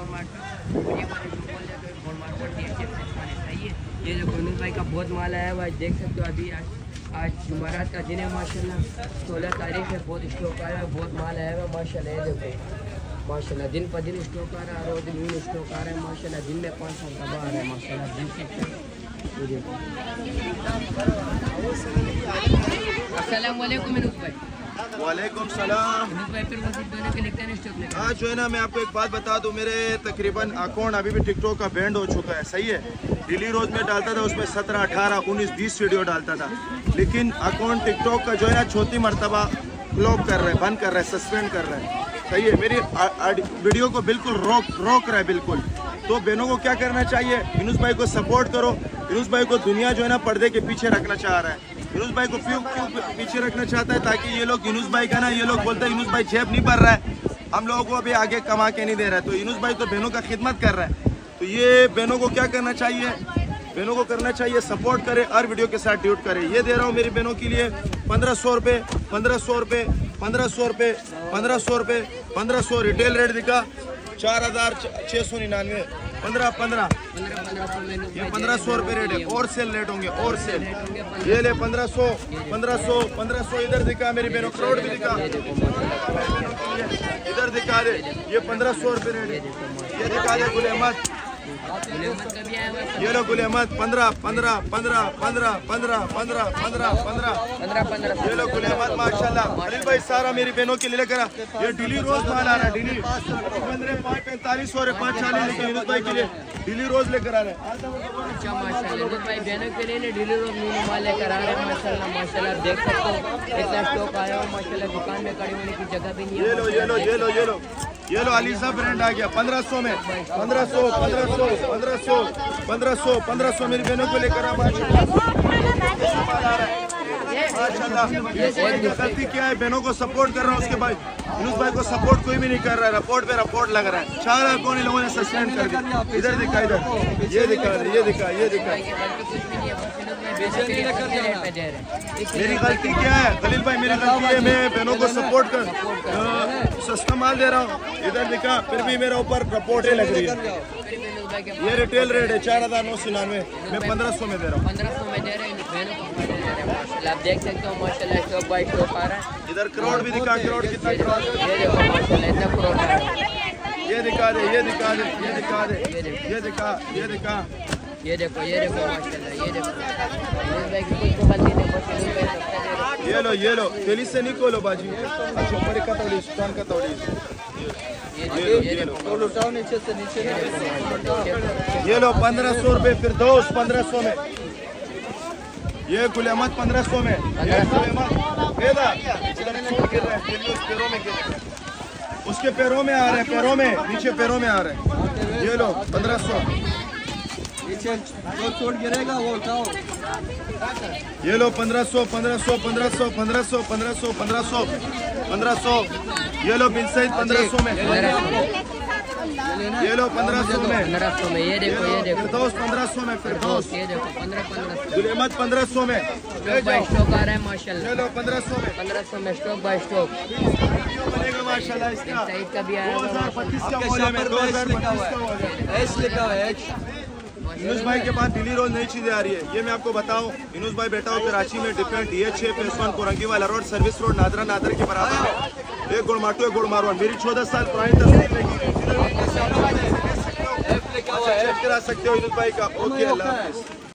ये देखो यूनुस भाई का बहुत माल आया हुआ है, देख सकते हो। अभी आज जुमेरात का दिन है माशाल्लाह, 16 तारीख है। बहुत स्टॉक आया है, बहुत माल आया हुआ है माशाल्लाह। ये देखो माशाल्लाह दिन पर दिन स्टॉक आ रहा है, और दिन स्टॉक आ रहा है माशाल्लाह। दिन में 500 दबा आ रहा है माशाल्लाह, देख सकते हैं। अस्सलाम वालेकुम यूनुस भाई। वालेकुम सलाम। आज जो है ना, मैं आपको एक बात बता दूं, मेरे तकरीबन अकाउंट अभी भी टिकटॉक का बैंड हो चुका है, सही है। डेली रोज में डालता था, उसमें 17, 18, 19, 20 वीडियो डालता था, लेकिन अकाउंट टिकटॉक का जो है ना चौथी मरतबा ब्लॉक कर रहा है, बंद कर रहा है, सस्पेंड कर रहा है, सही है। मेरी वीडियो को बिल्कुल रोक रहा है बिल्कुल। तो बहनों को क्या करना चाहिए, यूनुस भाई को सपोर्ट करो। यूनुस भाई को दुनिया जो है ना पर्दे के पीछे रखना चाह रहा है। यूनुस भाई को क्यों पीछे रखना चाहता है, ताकि ये लोग यूनुस भाई का ना, ये लोग बोलते हैं यूनुस भाई जेब नहीं भर रहा है, हम लोगों को अभी आगे कमा के नहीं दे रहा है। तो यूनुस भाई तो बहनों का खिदमत कर रहा है। तो ये बहनों को क्या करना चाहिए, बहनों को करना चाहिए सपोर्ट करे, हर वीडियो के साथ ट्वीट करे। ये दे रहा हूँ मेरी बहनों के लिए 1500 रुपये, 1500 रुपये, 1500 रुपये, 1500 रुपये, 1500 रिटेल रेट दिखा 4699, 15 ये 1500 रुपये रेट है, और सेल रेट होंगे, और सेल। ये ले 1500, 1500, 1500 इधर दिखा मेरी बहनों, क्राउड भी दिखा, इधर दिखा दे, ये 1500 रुपये रेट है। ये दिखा दे गुल अहमद, ये लो गुल अहमद 15, 15, 15, 15, 15, 15, 15, 15, ये लो गुल अहमद माशाल्लाह। अनिल भाई सारा मेरी बहनों के लिए लेकर ये डेली रोज माल आ रहा है, डेली 545 और 540, लेकिन यूनुस भाई के लिए डेली रोज लेकर आ रहे हैं। अच्छा माशाल्लाह, यूनुस भाई बहनों के लिए डेली रोज न्यू माल लेकर आ रहे हैं माशाल्लाह। माशाल्लाह देख सकते हो, इतना स्टॉक आया हुआ माशाल्लाह, दुकान में खड़े होने की जगह भी नहीं है। ये लो ये लो ये लो ये लो ये लो अलीसा ब्रांड आ गया 1500 में, 1500, 1500, 1500, 1500, 1500 मेरी बहनों को लेकर आ माशाल्लाह। गलती क्या है, बहनों को सपोर्ट कर रहा हूँ, उसके बाद यूनुस भाई को सपोर्ट कोई भी नहीं कर रहा है, रिपोर्ट पे रिपोर्ट लग रहा है। 4 अकाउंट लोगों ने सस्पेंड कर दिया। इधर दिखा, इधर ये दिखा, ये दिखा, ये दिखा। मेरी गलती क्या है खलील भाई, मेरी गलती है, मैं बहनों को सपोर्ट कर सस्ता माल दे रहा हूँ। इधर दिखा, फिर भी मेरे ऊपर रिपोर्टें लग रही है। ये रिटेल रेट है 4999, मैं 1500 में दे रहा हूँ, 1500 में दे रहे हैं। आप देख सकते हो माशाल्लाह, स्टॉक बाय स्टॉक आ रहा है। इधर करोड़ भी दिखा, करोड़ कितना करोड़, ये देखो माशाल्लाह इतना करोड़ है। ये दिखा दे, ये दिखा दे, ये दिखा दे, ये दिखा, ये दिखा, ये देखो माशाल्लाह, ये देखो। ये लो तेली से निकोलो बाजी। अच्छा ऊपर का तौली, स्टोन का तौली, ये लो 1500 रुपये, फिर दोस्त 1500 में। ये गुल अहमद 1500 में, ये गुल अहमद पैदा गिर रहा है, पैरों में गिर रहा है, उसके पैरों में आ रहे हैं, पैरों में नीचे पैरों में आ रहे हैं। ये लो 1500, जो चोट गिरेगा वो उठाओ। ये लो 1500, 1500, 1500, 1500, 1500, 1500, 1500। ये लो बिन सईद 1500 में, ये लो 1500 में, 1500 में। ये देखो फिरदौस 1500 में, फिरदौस। ये देखो 1500 गुल अहमद 1500 में, स्टॉक बाय स्टॉक आ रहा है माशाल्लाह। ये लो 1500 में, 1500 में स्टॉक बाय स्टॉक बनेगा माशाल्लाह। इसका साइड का भी आया हुआ है। 2025 का मॉडल है, 2025 का मॉडल। एच लिखा हुआ है, एच। यूनुस भाई के पास डेली रोज नई चीजें आ रही है। ये मैं आपको बताऊं, यूनुस भाई बैठा हो कराची में, डिफरेंट DH6 फेस 1 कोरंगी वाला रोड, सर्विस रोड, नादरा नादर के बराबर है। एक गुड़ माटू, एक गुड़ मारवाड़। मेरी 14 साल पुरानी तस्वीर लगी है, चेक करा सकते हो यूनुस भाई का। ओके, अल्लाह हाफिज़।